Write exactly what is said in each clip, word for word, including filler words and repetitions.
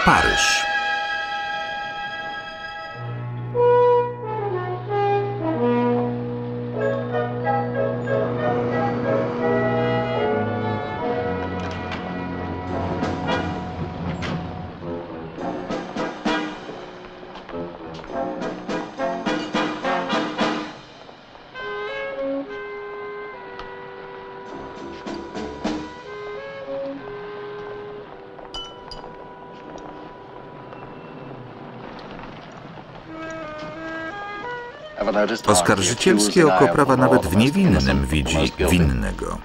Paryż. Oskarżycielskie oko prawa nawet w niewinnym widzi winnego.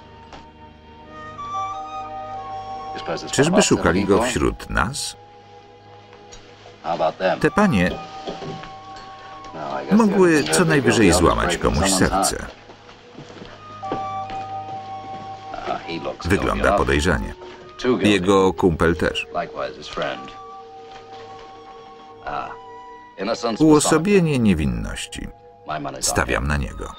Czyżby szukali go wśród nas? Te panie mogły co najwyżej złamać komuś serce. Wygląda podejrzanie. Jego kumpel też. Uosobienie niewinności. Stawiam na niego.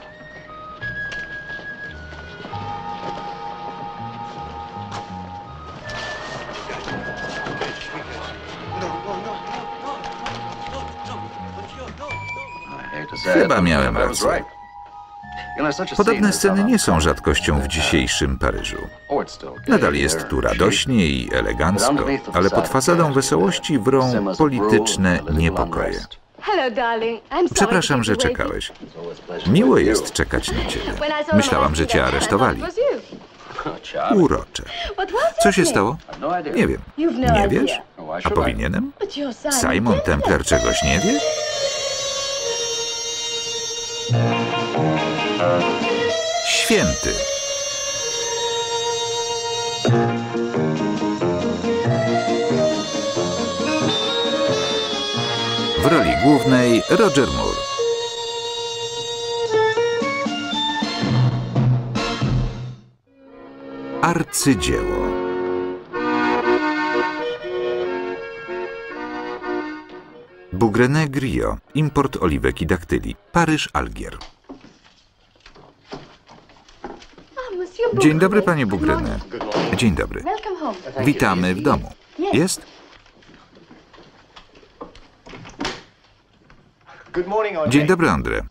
Chyba miałem rację. Podobne sceny nie są rzadkością w dzisiejszym Paryżu. Nadal jest tu radośnie i elegancko, ale pod fasadą wesołości wrą polityczne niepokoje. Przepraszam, że czekałeś. Miło jest czekać na ciebie. Myślałam, że cię aresztowali. Urocze. Co się stało? Nie wiem. Nie wiesz? A powinienem? Simon Templar czegoś nie wie? Święty. W roli głównej Roger Moore. Arcydzieło. Bougrene Griot. Import oliwek i daktyli. Paryż, Algier. Dzień dobry, panie Bougrene. Dzień dobry. Witamy w domu. Jest? Dzień dobry, André.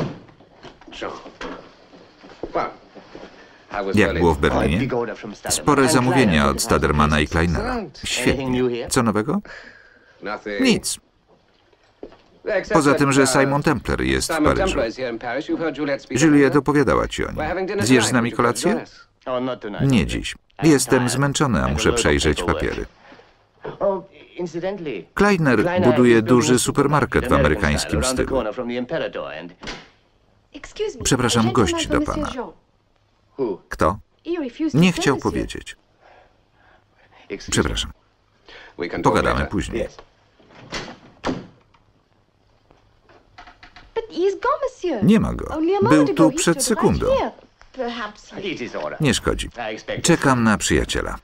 Jak było w Berlinie? Spore zamówienia od Stadermana i Kleinera. Świetnie. Co nowego? Nic. Poza tym, że Simon Templar jest w Paryżu. Juliette opowiadała ci o nim. Zjesz z nami kolację? Nie dziś. Jestem zmęczony, a muszę przejrzeć papiery. Kleiner buduje duży supermarket w amerykańskim stylu. Przepraszam, gość do pana. Kto? Nie chciał powiedzieć. Przepraszam. Pogadamy później. Nie ma go. Był tu przed sekundą. Nie szkodzi. Czekam na przyjaciela.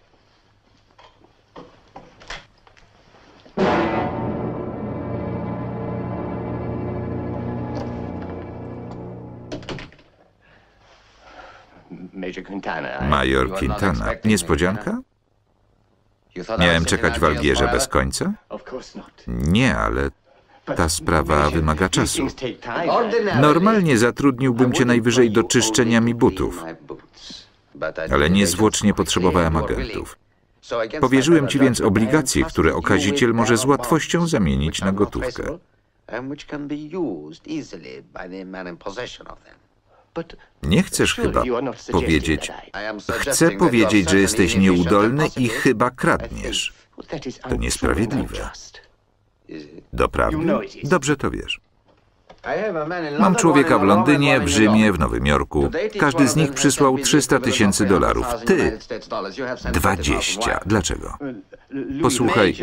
Major Quintana. Niespodzianka? Miałem czekać w Algierze bez końca? Nie, ale ta sprawa wymaga czasu. Normalnie zatrudniłbym cię najwyżej do czyszczenia mi butów, ale niezwłocznie potrzebowałem agentów. Powierzyłem ci więc obligacje, które okaziciel może z łatwością zamienić na gotówkę. Nie chcesz chyba powiedzieć... Chcę powiedzieć, że jesteś nieudolny i chyba kradniesz. To niesprawiedliwe. Doprawdy? Dobrze to wiesz. Mam człowieka w Londynie, w Rzymie, w Nowym Jorku. Każdy z nich przysłał trzysta tysięcy dolarów. Ty dwadzieścia. Dlaczego? Posłuchaj.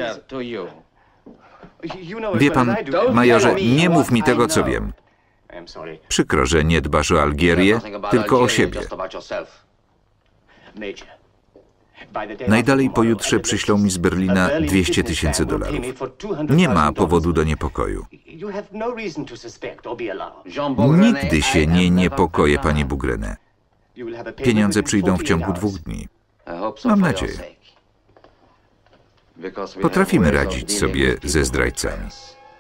Wie pan, majorze, nie mów mi tego, co wiem. Przykro, że nie dbasz o Algierię, tylko o siebie. Najdalej pojutrze przyślą mi z Berlina dwieście tysięcy dolarów. Nie ma powodu do niepokoju. Nigdy się nie niepokoję, panie Bougrene. Pieniądze przyjdą w ciągu dwóch dni. Mam nadzieję. Potrafimy radzić sobie ze zdrajcami.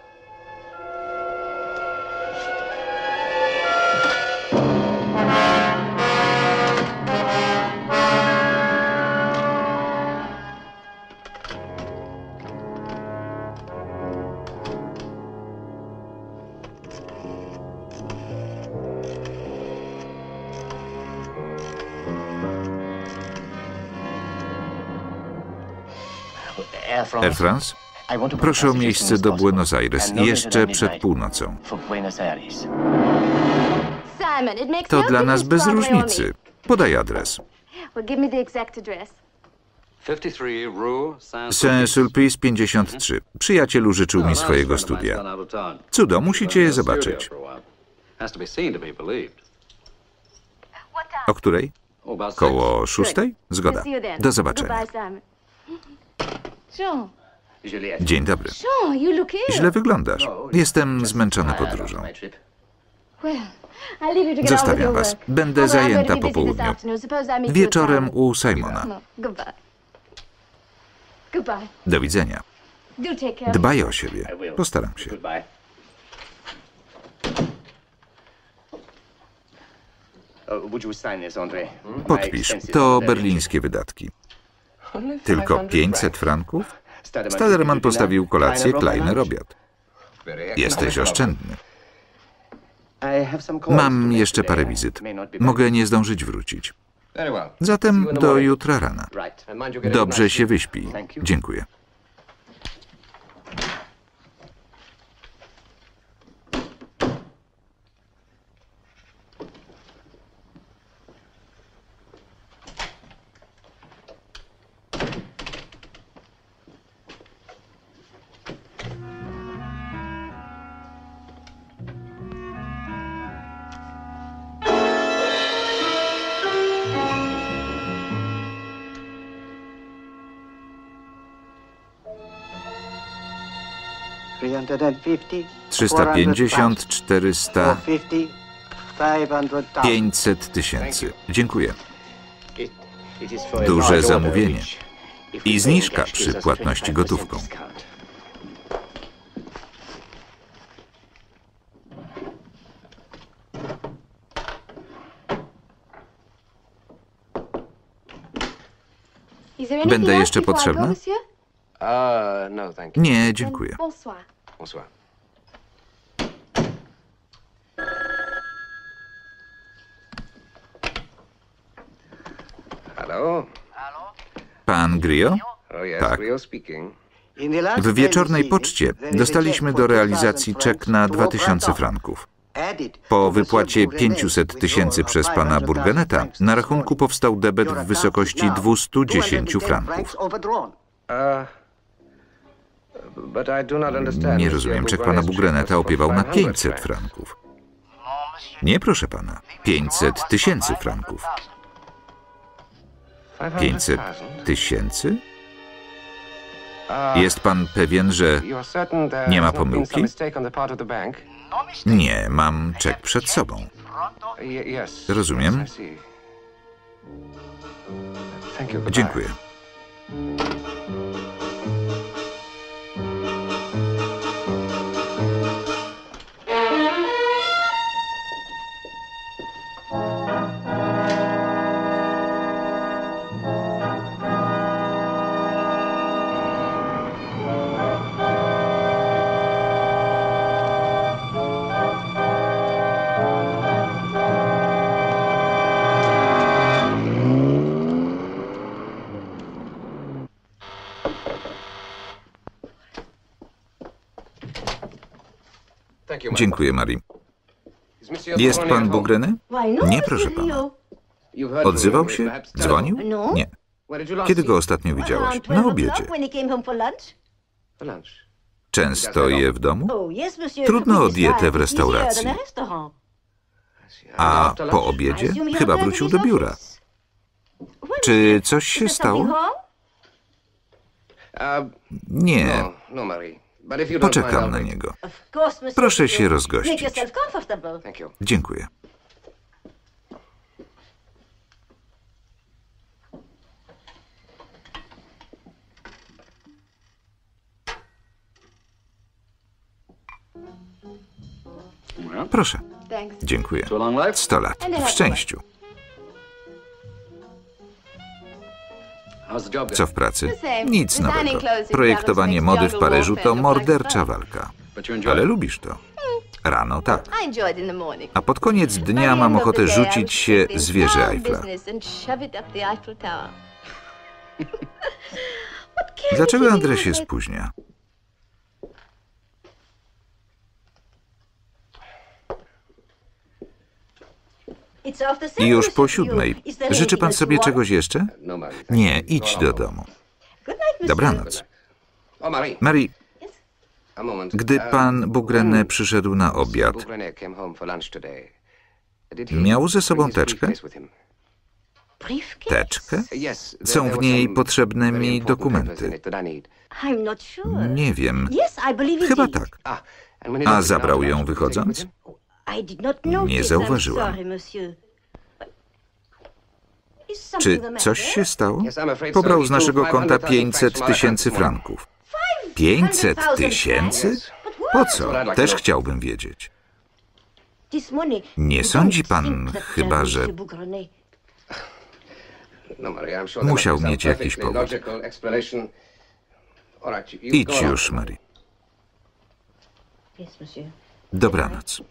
Air France? Proszę o miejsce do Buenos Aires jeszcze przed północą. To dla nas bez różnicy. Podaj adres. Saint-Sulpice pięćdziesiąt trzy. Przyjaciel użyczył mi swojego studia. Cudo, musicie je zobaczyć. O której? Koło szóstej? Zgoda. Do zobaczenia. Dzień dobry. Źle wyglądasz. Jestem zmęczony podróżą. Zostawiam was. Będę zajęta po południu. Wieczorem u Simona. Do widzenia. Dbaj o siebie. Postaram się. Podpisz. To berlińskie wydatki. Tylko pięćset franków? Staderman postawił kolację, Kleiner obiad. Jesteś oszczędny. Mam jeszcze parę wizyt. Mogę nie zdążyć wrócić. Zatem do jutra rana. Dobrze się wyśpij. Dziękuję. trzysta pięćdziesiąt, czterysta, pięćset tysięcy. Dziękuję. Duże zamówienie. I zniżka przy płatności gotówką. Będę jeszcze potrzebna? Nie, dziękuję. Pan Grillo? Tak. W wieczornej poczcie dostaliśmy do realizacji czek na dwa tysiące franków. Po wypłacie pięciuset tysięcy przez pana Burgeneta na rachunku powstał debet w wysokości dwustu dziesięciu franków. Nie rozumiem, czek pana Burgeneta opiewał na pięćset franków. Nie, proszę pana. pięćset tysięcy franków. pięćset tysięcy? Jest pan pewien, że nie ma pomyłki? Nie, mam czek przed sobą. Rozumiem. Dziękuję. Dziękuję, Marie. Jest pan Bougreny? Nie, proszę pana. Odzywał się? Dzwonił? Nie. Kiedy go ostatnio widziałaś? Na obiedzie. Często je w domu? Trudno o dietę w restauracji. A po obiedzie? Chyba wrócił do biura. Czy coś się stało? Nie. Poczekam na niego. Proszę się rozgościć. Dziękuję. Proszę. Dziękuję. Sto lat. W szczęściu. Co w pracy? Nic nowego. Projektowanie mody w Paryżu to mordercza walka. Ale lubisz to. Rano tak. A pod koniec dnia mam ochotę rzucić się z wieży Eiffla. Dlaczego André się spóźnia? I już po siódmej. Życzy pan sobie czegoś jeszcze? Nie, idź do domu. Dobranoc. Marie, gdy pan Bougraine przyszedł na obiad, miał ze sobą teczkę? Teczkę? Są w niej potrzebne mi dokumenty. Nie wiem. Chyba tak. A zabrał ją wychodząc? Nie zauważyłam. Czy coś się stało? Pobrał z naszego konta pięćset tysięcy franków. pięćset tysięcy? Po co? Też chciałbym wiedzieć. Nie sądzi pan chyba, że... Musiał mieć jakiś powód. Idź już, Marie. Dobranoc.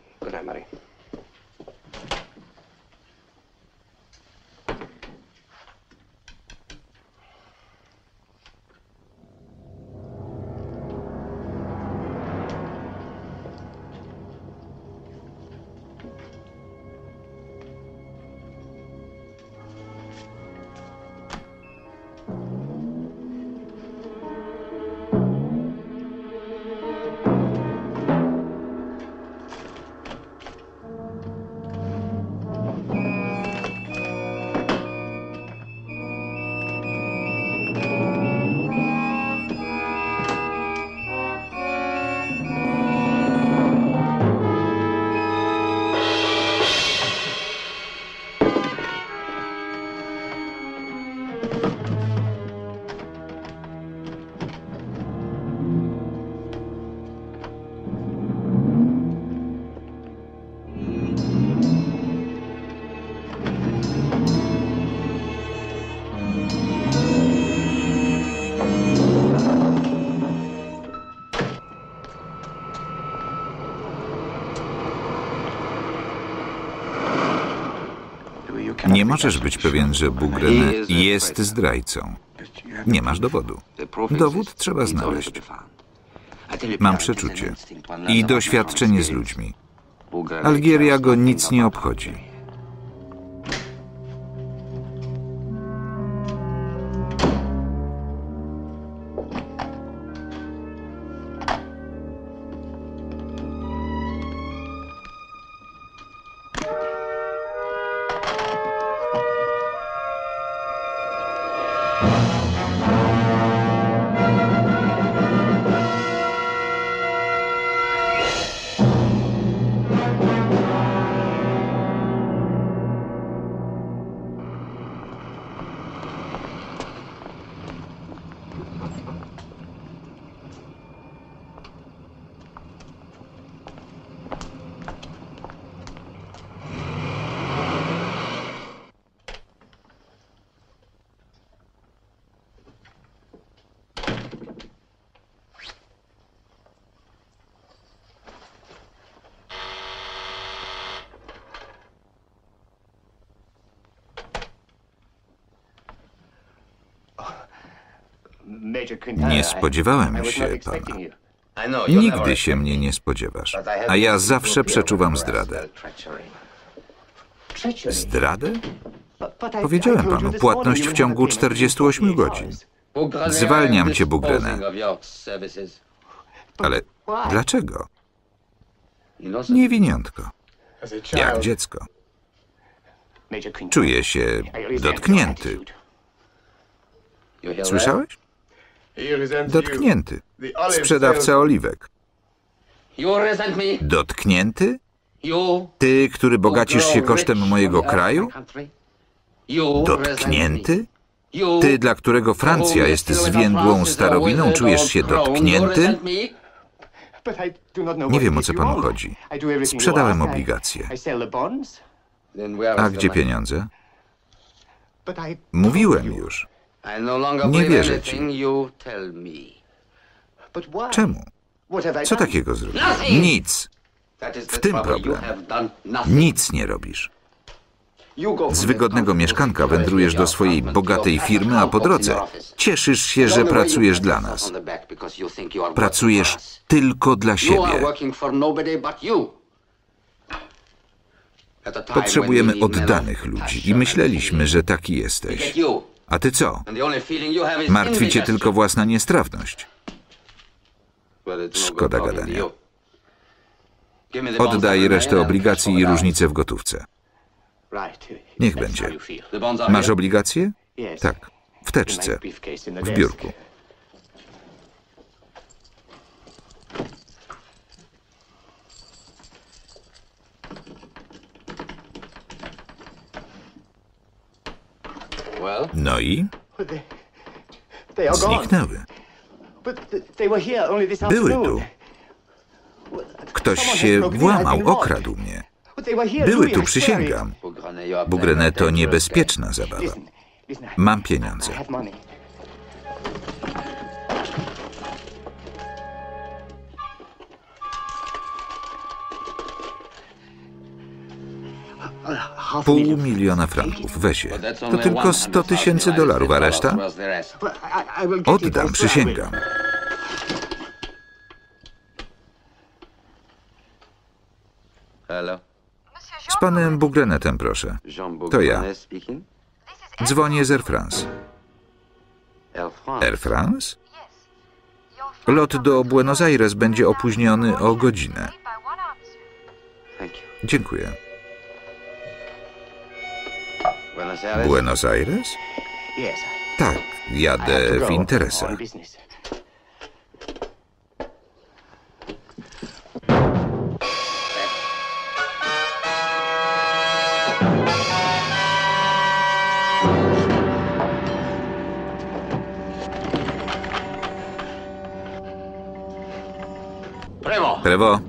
Nie możesz być pewien, że Bougraine jest zdrajcą. Nie masz dowodu. Dowód trzeba znaleźć. Mam przeczucie i doświadczenie z ludźmi. Algieria go nic nie obchodzi. Nie spodziewałem się pana. Nigdy się mnie nie spodziewasz, a ja zawsze przeczuwam zdradę. Zdradę? Powiedziałem panu, płatność w ciągu czterdziestu ośmiu godzin. Zwalniam cię, Bougraine. Ale dlaczego? Niewiniątko. Jak dziecko. Czuję się dotknięty. Słyszałeś? Dotknięty. Sprzedawca oliwek. Dotknięty? Ty, który bogacisz się kosztem mojego kraju? Dotknięty? Ty, dla którego Francja jest zwiędłą starowiną, czujesz się dotknięty? Nie wiem, o co panu chodzi. Sprzedałem obligacje. A gdzie pieniądze? Mówiłem już. Nie wierzę ci. Czemu? Co takiego zrobił? Nic. W tym problem. Nic nie robisz. Z wygodnego mieszkanka wędrujesz do swojej bogatej firmy, a po drodze cieszysz się, że pracujesz dla nas. Pracujesz tylko dla siebie. Potrzebujemy oddanych ludzi i myśleliśmy, że taki jesteś. A ty co? Martwi cię tylko własna niestrawność. Szkoda gadania. Oddaj resztę obligacji i różnicę w gotówce. Niech będzie. Masz obligacje? Tak. W teczce. W biurku. No i? Zniknęły. Były tu. Ktoś się włamał, okradł mnie. Były tu, przysięgam. Bougranet to niebezpieczna zabawa. Mam pieniądze. Pół miliona franków, weź je. To tylko sto tysięcy dolarów, a reszta? Oddam, przysięgam. Z panem Bougranetem, proszę. To ja. Dzwonię z Air France. Air France? Lot do Buenos Aires będzie opóźniony o godzinę. Dziękuję. Buenos Aires? Tak, jadę w interesach. Prevo.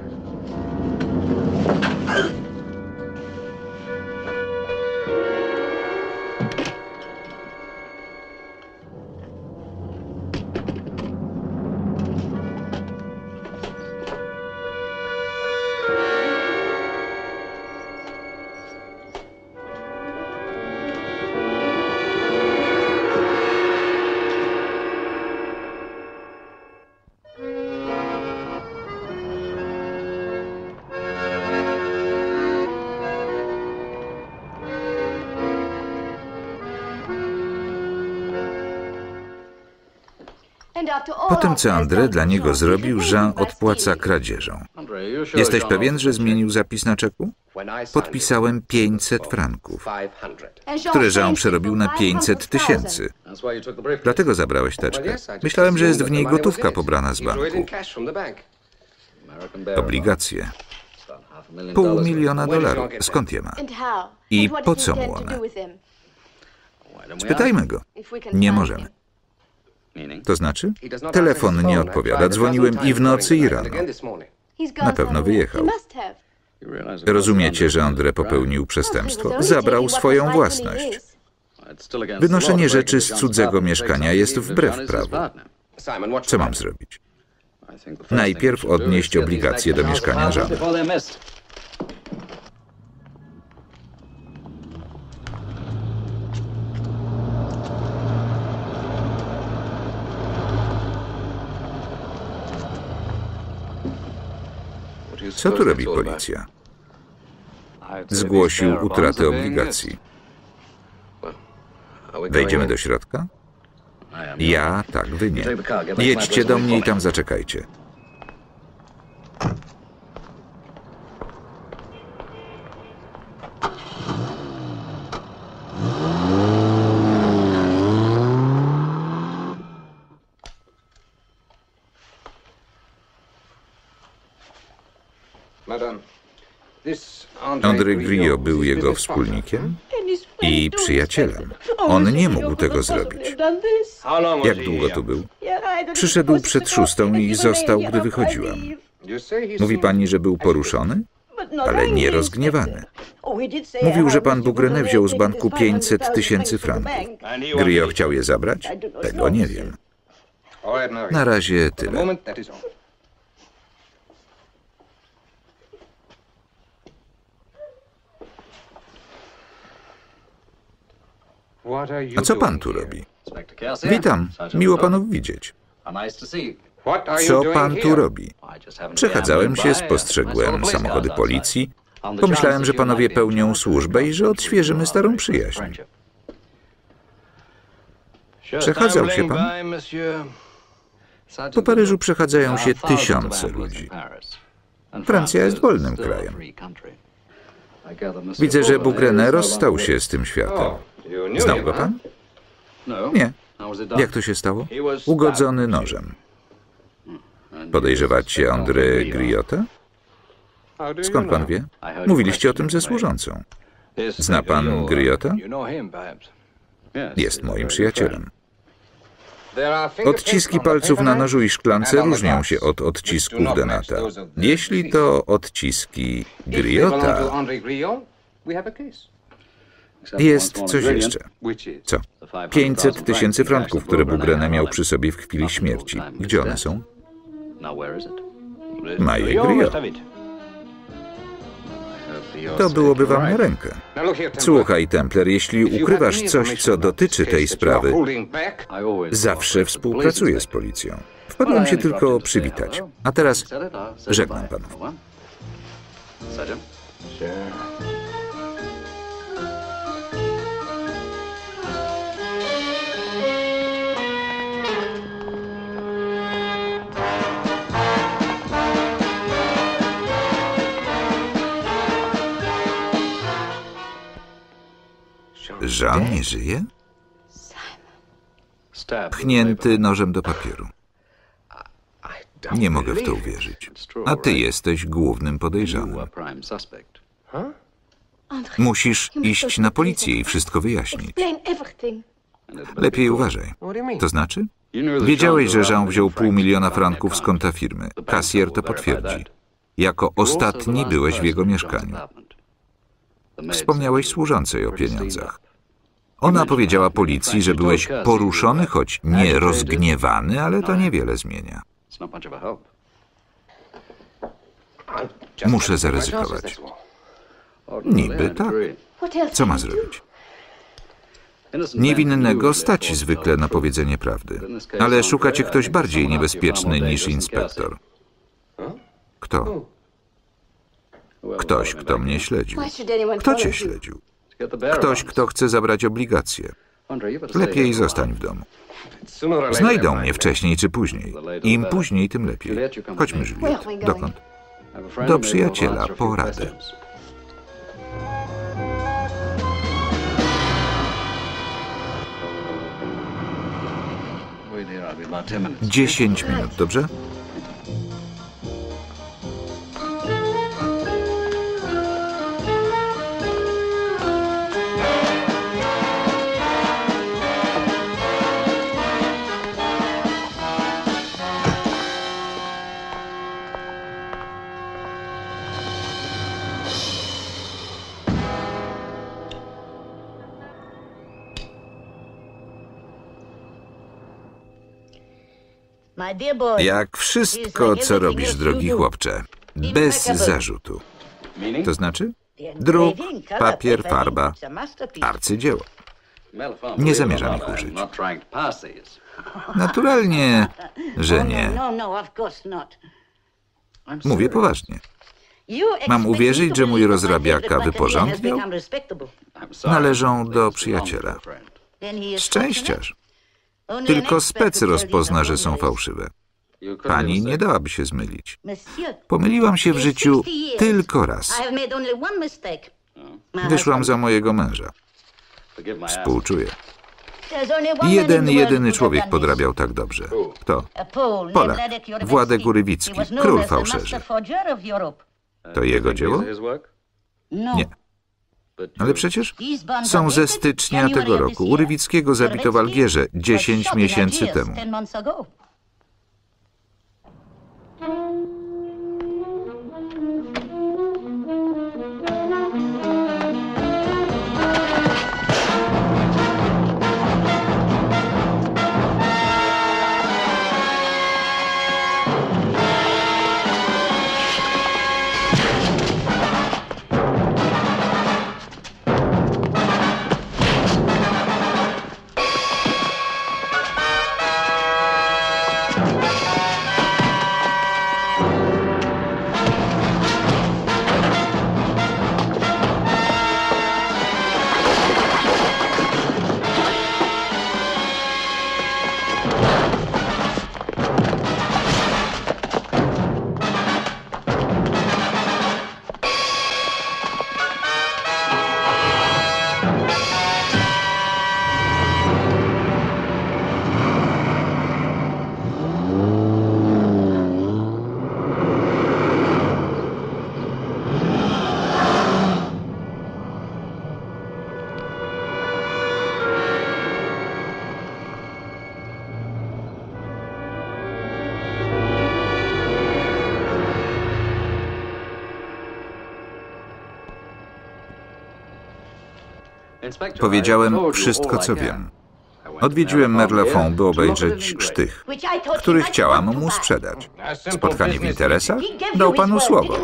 Po tym, co André dla niego zrobił, Jean odpłaca kradzieżą. Jesteś pewien, że zmienił zapis na czeku? Podpisałem pięćset franków, które Jean przerobił na pięćset tysięcy. Dlatego zabrałeś teczkę. Myślałem, że jest w niej gotówka pobrana z banku. Obligacje. Pół miliona dolarów. Skąd je ma? I po co mu one? Spytajmy go. Nie możemy. To znaczy? Telefon nie odpowiada. Dzwoniłem i w nocy, i rano. Na pewno wyjechał. Rozumiecie, że André popełnił przestępstwo? Zabrał swoją własność. Wynoszenie rzeczy z cudzego mieszkania jest wbrew prawu. Co mam zrobić? Najpierw odnieść obligacje do mieszkania żony. Co tu robi policja? Zgłosił utratę obligacji. Wejdziemy do środka? Ja, tak, wy nie. Jedźcie do mnie i tam zaczekajcie. André Griot był jego wspólnikiem i przyjacielem. On nie mógł tego zrobić. Jak długo tu był? Przyszedł przed szóstą i został, gdy wychodziłam. Mówi pani, że był poruszony? Ale nie rozgniewany. Mówił, że pan Bouguereau wziął z banku pięćset tysięcy franków. Griot chciał je zabrać? Tego nie wiem. Na razie tyle. A co pan tu robi? Witam, miło panów widzieć. Co pan tu robi? Przechadzałem się, spostrzegłem samochody policji. Pomyślałem, że panowie pełnią służbę i że odświeżymy starą przyjaźń. Przechadzał się pan? Po Paryżu przechadzają się tysiące ludzi. Francja jest wolnym krajem. Widzę, że Bouguereau rozstał się z tym światem. Znał go pan? Nie. Jak to się stało? Ugodzony nożem. Podejrzewacie André Griota? Skąd pan wie? Mówiliście o tym ze służącą. Zna pan Griota? Jest moim przyjacielem. Odciski palców na nożu i szklance różnią się od odcisków Denata. Jeśli to odciski Griota, jest coś jeszcze. Co? pięćset tysięcy franków, które Bouguereau miał przy sobie w chwili śmierci. Gdzie one są? Ma je Griot. To byłoby wam na rękę. Słuchaj, Templer, jeśli ukrywasz coś, co dotyczy tej sprawy, zawsze współpracuję z policją. Wpadłem się tylko przywitać. A teraz żegnam panów. Jean nie żyje? Pchnięty nożem do papieru. Nie mogę w to uwierzyć. A ty jesteś głównym podejrzanym. Musisz iść na policję i wszystko wyjaśnić. Lepiej uważaj. To znaczy? Wiedziałeś, że Jean wziął pół miliona franków z konta firmy. Kasjer to potwierdzi. Jako ostatni byłeś w jego mieszkaniu. Wspomniałeś służącej o pieniądzach. Ona powiedziała policji, że byłeś poruszony, choć nie rozgniewany, ale to niewiele zmienia. Muszę zaryzykować. Niby tak. Co ma zrobić? Niewinnego stać zwykle na powiedzenie prawdy, ale szuka cię ktoś bardziej niebezpieczny niż inspektor. Kto? Ktoś, kto mnie śledził. Kto cię śledził? Ktoś, kto chce zabrać obligacje. Lepiej zostań w domu. Znajdą mnie wcześniej czy później. Im później, tym lepiej. Chodźmy, Juliette. Dokąd? Do przyjaciela, po radę. Dziesięć minut, dobrze? Jak wszystko, co robisz, drogi chłopcze, bez zarzutu. To znaczy? Druk, papier, farba, arcydzieło. Nie zamierzam ich użyć. Naturalnie, że nie. Mówię poważnie. Mam uwierzyć, że mój rozrabiaka wyporządniał? Należą do przyjaciela. Szczęściarz. Tylko spec rozpozna, że są fałszywe. Pani nie dałaby się zmylić. Pomyliłam się w życiu tylko raz. Wyszłam za mojego męża. Współczuję. Jeden, jedyny człowiek podrabiał tak dobrze. Kto? Polak. Władek Urywicki, król fałszerzy. To jego dzieło? Nie. Ale przecież są ze stycznia tego roku. Urywickiego zabito w Algierze dziesięć miesięcy temu. Powiedziałem wszystko, co wiem. Odwiedziłem Merlefon, by obejrzeć sztych, który chciałam mu sprzedać. Spotkanie w interesach? Dał panu słowo.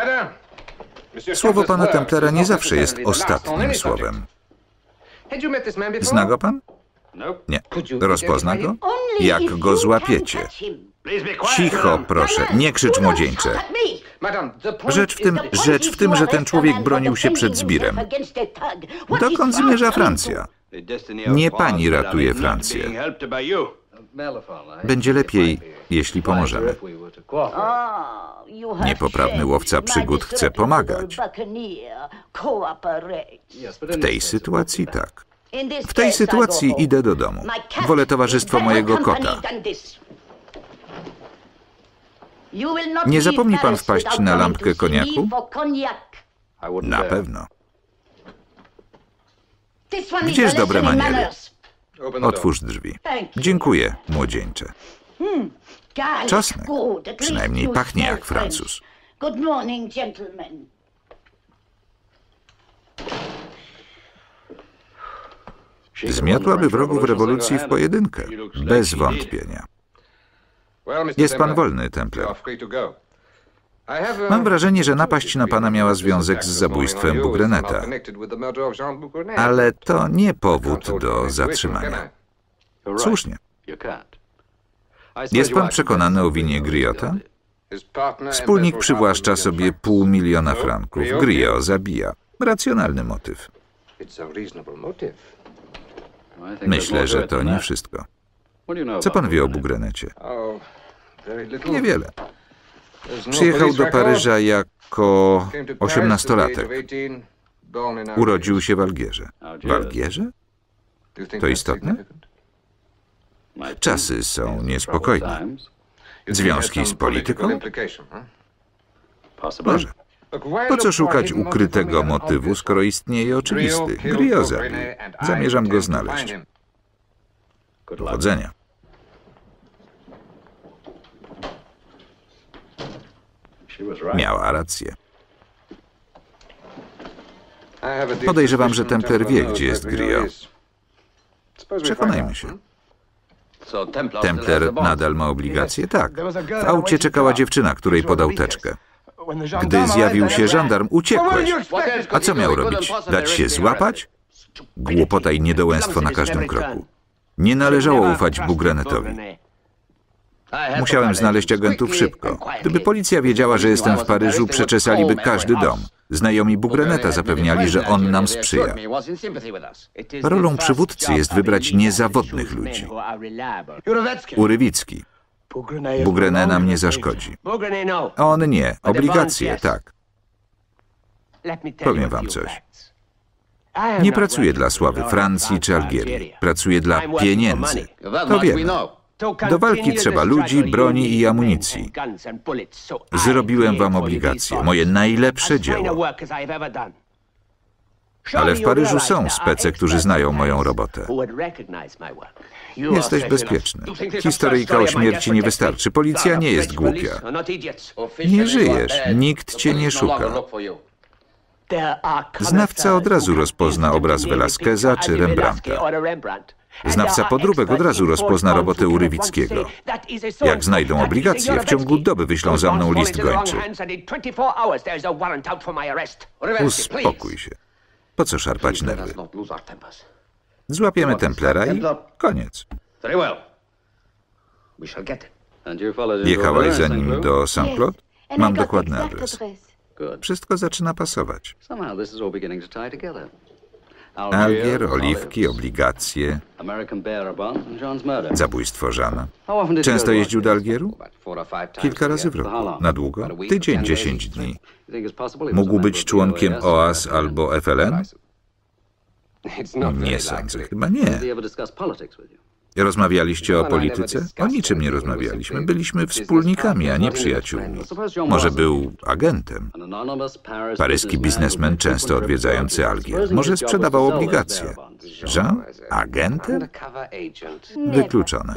Słowo pana Templera nie zawsze jest ostatnim słowem. Zna go pan? Nie. Rozpozna go? Jak go złapiecie? Cicho, proszę, nie krzycz, młodzieńcze. Rzecz w tym, rzecz w tym, że ten człowiek bronił się przed zbirem. Dokąd zmierza Francja? Nie pani ratuje Francję. Będzie lepiej, jeśli pomożemy. Niepoprawny łowca przygód chce pomagać. W tej sytuacji tak. W tej sytuacji idę do domu. Wolę towarzystwo mojego kota. Nie zapomni pan wpaść na lampkę koniaku? Na pewno. Gdzież dobre maniery? Otwórz drzwi. Dziękuję, młodzieńcze. Czosnek. Przynajmniej pachnie jak Francuz. Zmiotłaby wrogów rewolucji w pojedynkę. Bez wątpienia. Jest pan wolny, Templer. Mam wrażenie, że napaść na pana miała związek z zabójstwem Bougreneta. Ale to nie powód do zatrzymania. Słusznie. Jest pan przekonany o winie Griota? Wspólnik przywłaszcza sobie pół miliona franków. Griot zabija. Racjonalny motyw. Myślę, że to nie wszystko. Co pan wie o Bougrenecie? Niewiele. Przyjechał do Paryża jako osiemnastolatek. Urodził się w Algierze. W Algierze? To istotne? Czasy są niespokojne. Związki z polityką? Może. Po co szukać ukrytego motywu, skoro istnieje oczywisty? Griot zabił. Zamierzam go znaleźć. Powodzenia. Miała rację. Podejrzewam, że Templer wie, gdzie jest Griot. Przekonajmy się. Templer nadal ma obligacje? Tak. W aucie czekała dziewczyna, której podał teczkę. Gdy zjawił się żandarm, uciekłeś. A co miał robić? Dać się złapać? Głupota i niedołęstwo na każdym kroku. Nie należało ufać Bougrenetowi. Musiałem znaleźć agentów szybko. Gdyby policja wiedziała, że jestem w Paryżu, przeczesaliby każdy dom. Znajomi Bougreneta zapewniali, że on nam sprzyja. Rolą przywódcy jest wybrać niezawodnych ludzi. Urywicki. Bougrenet nam nie zaszkodzi. On nie. Obligacje, tak. Powiem wam coś. Nie pracuję dla sławy Francji czy Algierii. Pracuję dla pieniędzy. To wiemy. Do walki trzeba ludzi, broni i amunicji. Zrobiłem wam obligacje, moje najlepsze dzieło. Ale w Paryżu są spece, którzy znają moją robotę. Jesteś bezpieczny. Historyjka o śmierci nie wystarczy. Policja nie jest głupia. Nie żyjesz. Nikt cię nie szuka. Znawca od razu rozpozna obraz Velasqueza czy Rembrandta. Znawca podróbek od razu rozpozna robotę Urywickiego. Jak znajdą obligacje, w ciągu doby wyślą za mną list gończy. Uspokój się. Po co szarpać nerwy? Złapiemy Templera i koniec. Jechałaś za nim do Saint-Claude? Mam dokładny adres. Wszystko zaczyna pasować. Algier, oliwki, obligacje, zabójstwo Jeana. Często jeździł do Algieru? Kilka razy w roku. Na długo? Tydzień, dziesięć dni. Mógł być członkiem O A S albo F L N? Nie sądzę, chyba nie. Rozmawialiście o polityce? O niczym nie rozmawialiśmy. Byliśmy wspólnikami, a nie przyjaciółmi. Może był agentem. Paryski biznesmen często odwiedzający Algier. Może sprzedawał obligacje. Jean? Agentem? Wykluczone.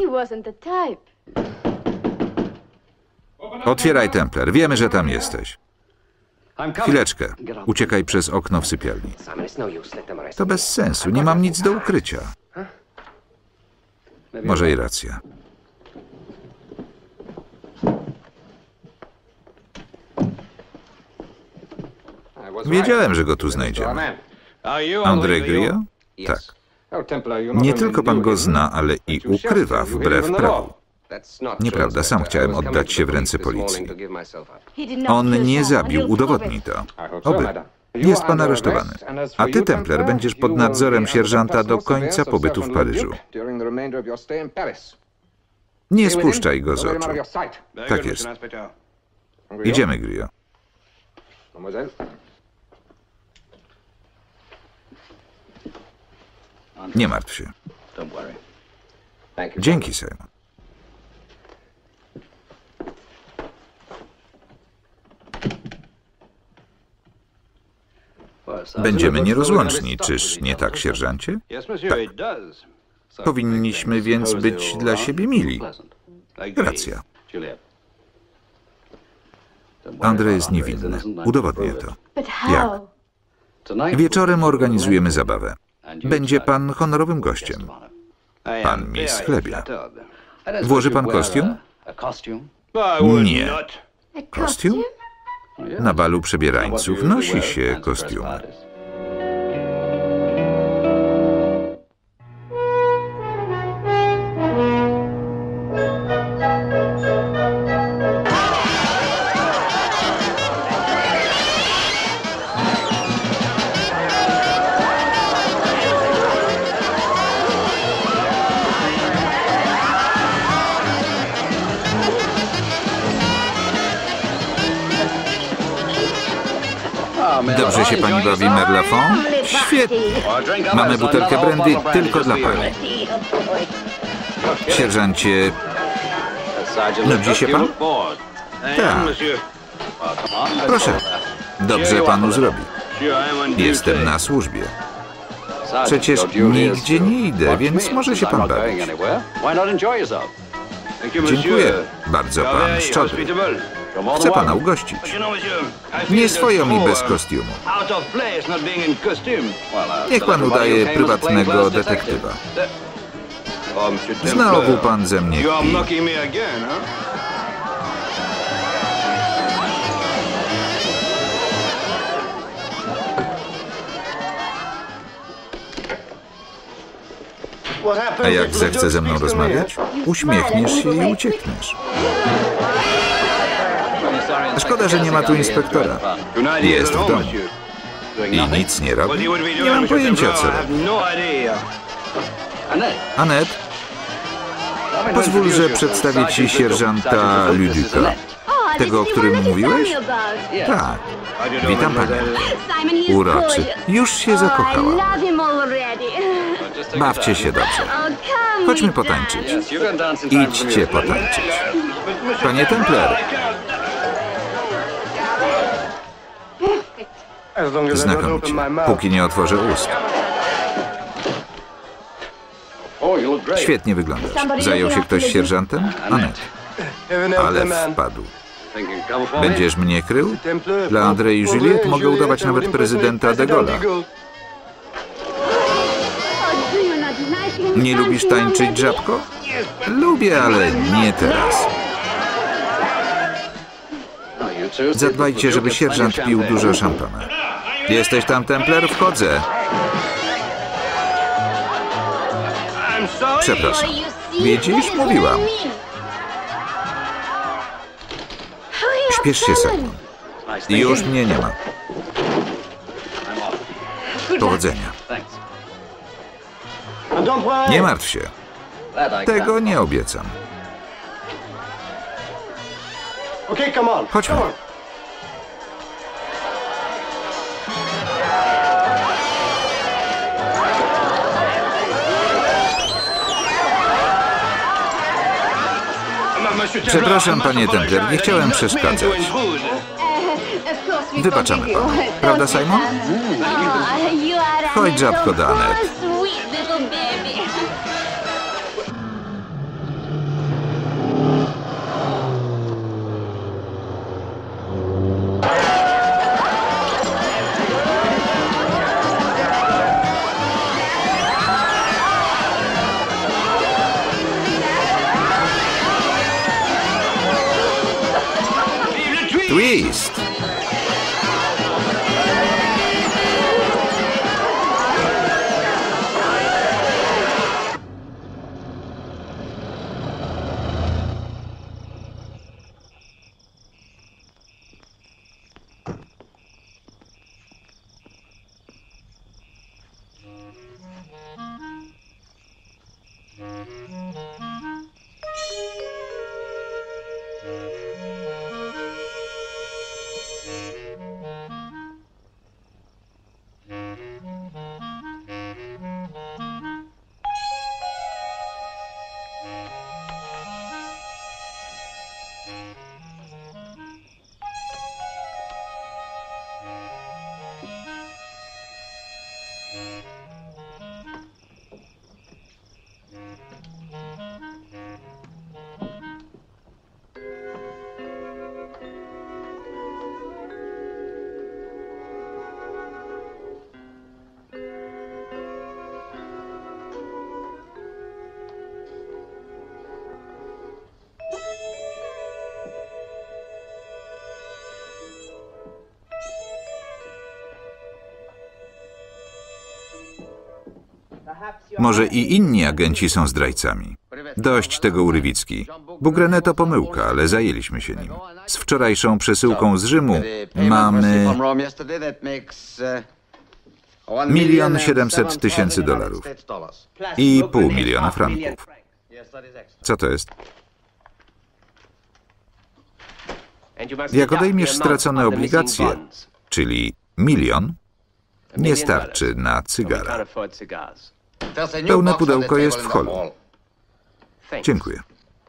Otwieraj, Templar. Wiemy, że tam jesteś. Chwileczkę. Uciekaj przez okno w sypialni. To bez sensu. Nie mam nic do ukrycia. Może i racja. Wiedziałem, że go tu znajdziemy. André Grillo? Tak. Nie tylko pan go zna, ale i ukrywa wbrew prawu. Nieprawda, sam chciałem oddać się w ręce policji. On nie zabił, udowodni to. Oby. Jest pan aresztowany. A ty, Templar, będziesz pod nadzorem sierżanta do końca pobytu w Paryżu. Nie spuszczaj go z oczu. Tak jest. Idziemy, Grillo. Nie martw się. Dzięki, Simon. Będziemy nierozłączni, czyż nie tak, sierżancie? Tak. Powinniśmy więc być dla siebie mili. Racja. André jest niewinny. Udowodnię to. Jak? Wieczorem organizujemy zabawę. Będzie pan honorowym gościem. Pan mi schlebia. Włoży pan kostium? Nie. Kostium? Na balu przebierańców nosi się kostiumy. Dobrze się pani bawi, Merlafon? Świetnie. Mamy butelkę brandy tylko dla pani. Sierżancie, nudzi się pan? Tak. Proszę. Dobrze panu zrobi. Jestem na służbie. Przecież nigdzie nie idę, więc może się pan bawić. Dziękuję. Bardzo pan szczodry. Chcę pana ugościć. Nie swoją mi bez kostiumu. Niech pan udaje prywatnego detektywa. Znowu pan ze mnie kpi. A jak zechce ze mną rozmawiać, uśmiechniesz się i uciekniesz. Szkoda, że nie ma tu inspektora. Jest w domu. I nic nie robi? Nie mam pojęcia, co robi. Annette, pozwól, że przedstawię ci sierżanta Luduca. Tego, o którym mówiłeś? Tak. Witam panią. Uroczy. Już się zakochała. Bawcie się dobrze. Chodźmy potańczyć. Idźcie potańczyć. Panie Templer. Znakomicie. Póki nie otworzę ust. Świetnie wyglądasz. Zajął się ktoś sierżantem? Anet. Ale wpadł. Będziesz mnie krył? Dla Andrei i Juliette mogę udawać nawet prezydenta de Gaulle'a. Nie lubisz tańczyć, żabko? Lubię, ale nie teraz. Zadbajcie, żeby sierżant pił dużo szampana. Jesteś tam, Templer? Wchodzę. Przepraszam. Widzisz? Mówiłam. Śpiesz się, Simon. Już mnie nie ma. Powodzenia. Nie martw się. Tego nie obiecam. Chodźmy. Przepraszam, panie Templer, nie chciałem przeszkadzać. Wybaczamy panu. Prawda, Simon? Chodź, żabko, do Anet. Twist! Może i inni agenci są zdrajcami. Dość tego, Urywicki. Bugrene to pomyłka, ale zajęliśmy się nim. Z wczorajszą przesyłką z Rzymu mamy milion siedemset tysięcy dolarów i pół miliona franków. Co to jest? Jak odejmiesz stracone obligacje, czyli milion, nie starczy na cygara. Pełne pudełko jest w holu. Dziękuję.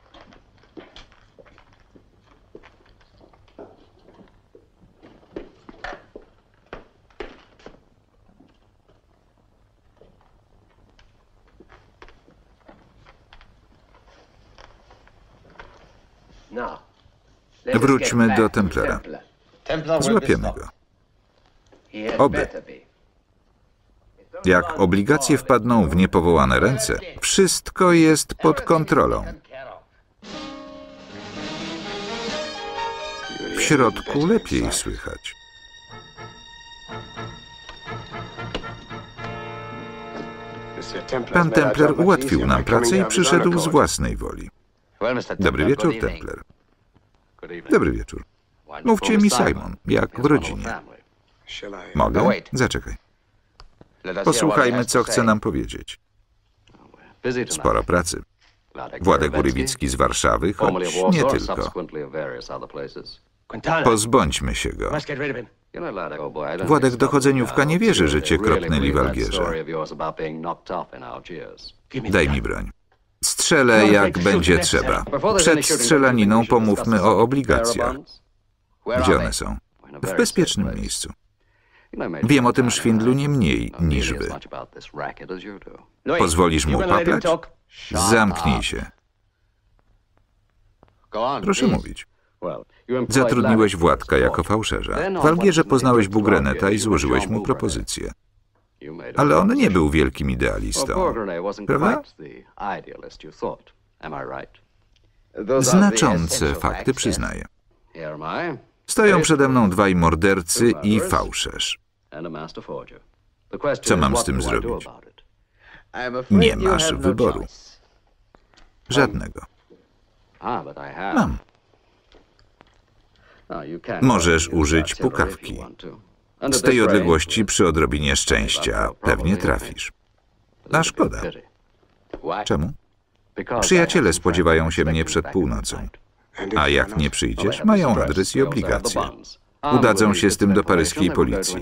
Wróćmy do Templera. Złapiemy go. Oby. Jak obligacje wpadną w niepowołane ręce, wszystko jest pod kontrolą. W środku lepiej słychać. Pan Templer ułatwił nam pracę i przyszedł z własnej woli. Dobry wieczór, Templer. Dobry wieczór. Mówcie mi, Simon, jak w rodzinie. Mogę? Zaczekaj. Posłuchajmy, co chce nam powiedzieć. Sporo pracy. Władek Urywicki z Warszawy, choć nie tylko. Pozbądźmy się go. Władek dochodzeniówka nie wierzy, że cię kropnęli w Algierze. Daj mi broń. Strzelę, jak będzie trzeba. Przed strzelaniną pomówmy o obligacjach. Gdzie one są? W bezpiecznym miejscu. Wiem o tym szwindlu nie mniej niż wy. Pozwolisz mu paplać? Zamknij się. Proszę mówić. Zatrudniłeś Władka jako fałszerza. W Algierze poznałeś Bougreneta i złożyłeś mu propozycję. Ale on nie był wielkim idealistą, prawda? Znaczące fakty przyznaję. Stoją przede mną dwaj mordercy i fałszerz. Co mam z tym zrobić? Nie masz wyboru. Żadnego. Mam. Możesz użyć pukawki. Z tej odległości przy odrobinie szczęścia pewnie trafisz. A szkoda. Czemu? Przyjaciele spodziewają się mnie przed północą. A jak nie przyjdziesz, mają adres i obligacje. Udadzą się z tym do paryskiej policji.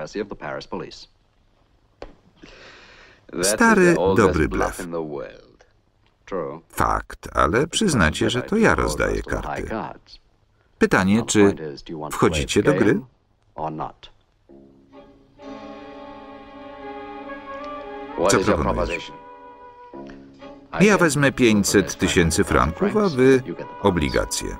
Stary, dobry blef. Fakt, ale przyznacie, że to ja rozdaję karty. Pytanie, czy wchodzicie do gry? Co proponujesz? Ja wezmę pięćset tysięcy franków, a wy obligacje.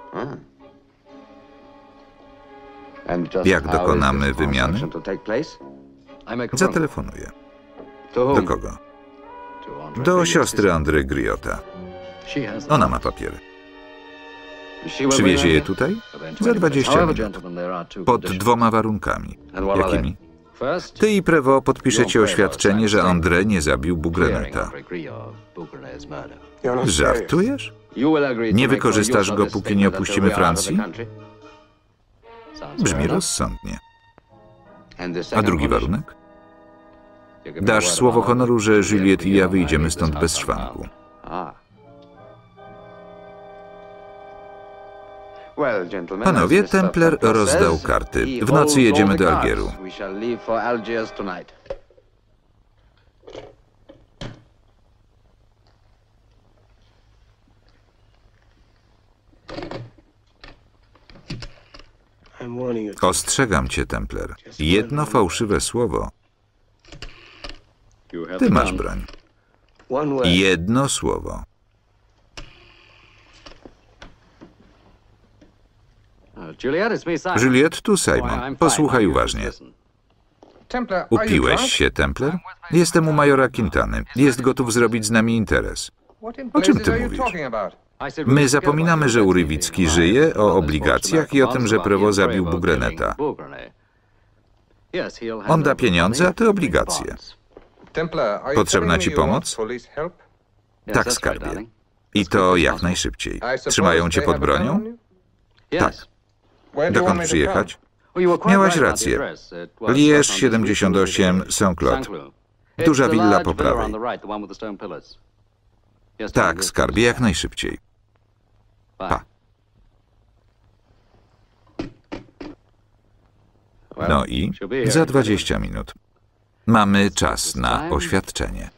Jak dokonamy wymiany? Zatelefonuję. Do kogo? Do siostry André Griota. Ona ma papiery. Przywiezie je tutaj? Za dwadzieścia minut. Pod dwoma warunkami. Jakimi? Ty i Prévost podpiszecie oświadczenie, że André nie zabił Bougreneta. Żartujesz? Nie wykorzystasz go, póki nie opuścimy Francji? Brzmi rozsądnie. A drugi warunek? Dasz słowo honoru, że Juliette i ja wyjdziemy stąd bez szwanku. Panowie, Templar rozdał karty. W nocy jedziemy do Algieru. Ostrzegam cię, Templar. Jedno fałszywe słowo. Ty masz broń. Jedno słowo. Juliette, tu Simon. Posłuchaj uważnie. Upiłeś się, Templar? Jestem u majora Quintany. Jest gotów zrobić z nami interes. O czym ty mówisz? My zapominamy, że Urywicki żyje, o obligacjach i o tym, że Prévost zabił Bougreneta. On da pieniądze, a ty obligacje. Potrzebna ci pomoc? Tak, skarbie. I to jak najszybciej. Trzymają cię pod bronią? Tak. Dokąd przyjechać? Miałaś rację. Liège siedemdziesiąt osiem, Saint-Claude. Duża willa po prawej. Tak, skarbie, jak najszybciej. Pa. No i za dwadzieścia minut. Mamy czas na oświadczenie.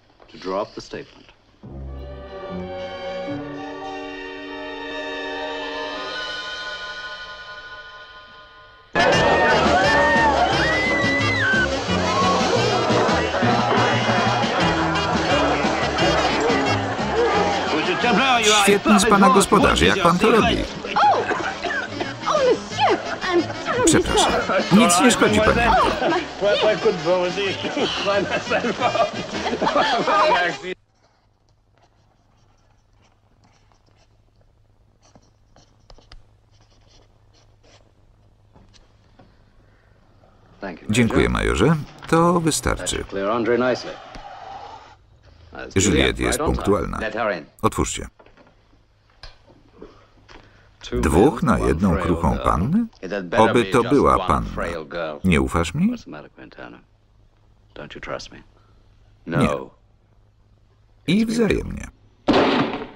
Świetny z pana gospodarzy, jak pan to robi? Przepraszam. Nic nie szkodzi, panie. Dziękuję, majorze. To wystarczy. Juliette jest punktualna. Otwórzcie. Dwóch na jedną kruchą pannę? Oby to była panna. Nie ufasz mi? Nie. I wzajemnie.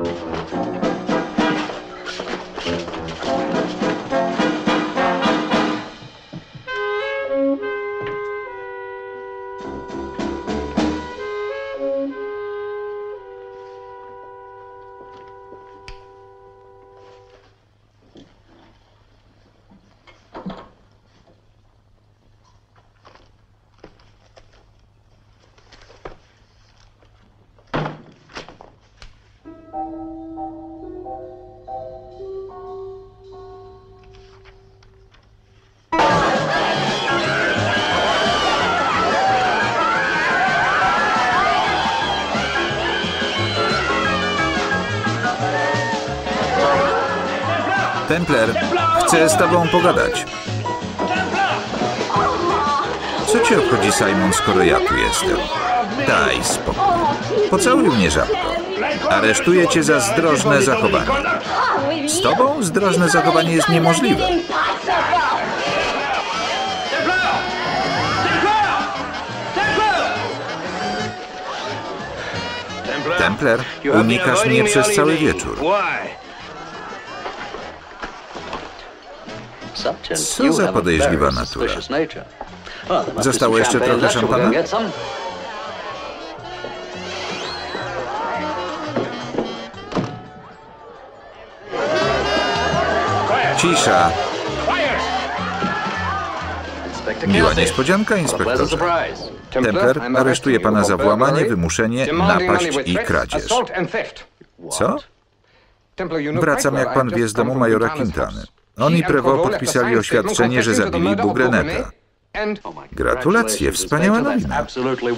Templar, chcę z tobą pogadać. Co cię obchodzi, Simon, skoro ja tu jestem? Daj spokój. Pocałuj mnie, żabko. Aresztuję cię za zdrożne zachowanie. Z tobą zdrożne zachowanie jest niemożliwe. Templar, unikasz mnie przez cały wieczór. Co za podejrzliwa natura. Zostało jeszcze trochę szampana? Cisza. Miła niespodzianka, inspektorze. Templar aresztuje pana za włamanie, wymuszenie, napaść i kradzież. Co? Wracam, jak pan wie, z domu majora Quintany. On i Prevot podpisali oświadczenie, że zabili Bugreneta. Gratulacje, wspaniała nowina.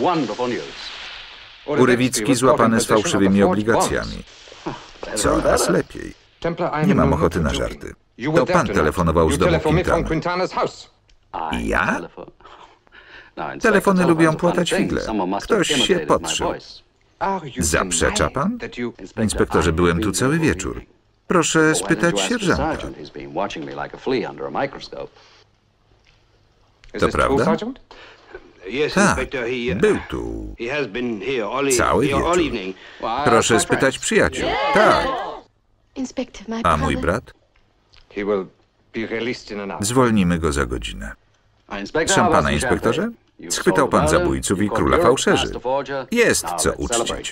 Urywicki złapany z fałszywymi obligacjami. Coraz lepiej. Nie mam ochoty na żarty. To pan telefonował z domu Quintany. Ja? Telefony lubią płatać figle. Ktoś się podszył. Zaprzecza pan? Inspektorze, byłem tu cały wieczór. Proszę spytać sierżanta. To prawda? Tak, był tu cały wieczór. Proszę spytać przyjaciół. Tak. A mój brat? Zwolnimy go za godzinę. Szampana, inspektorze? Schwytał pan zabójców i króla fałszerzy. Jest co uczcić.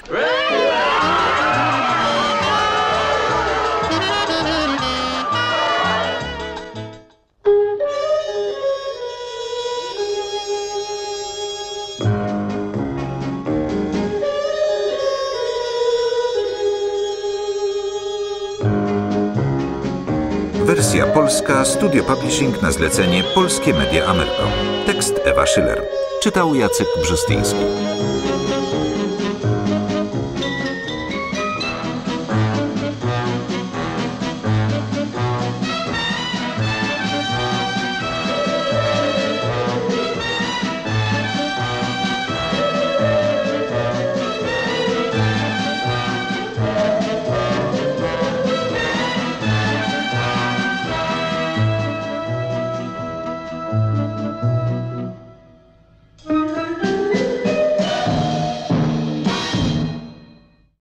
Wersja polska, Studio Publishing na zlecenie Polskie Media Amercom. Tekst Ewa Szyler. Czytał Jacek Brzostyński.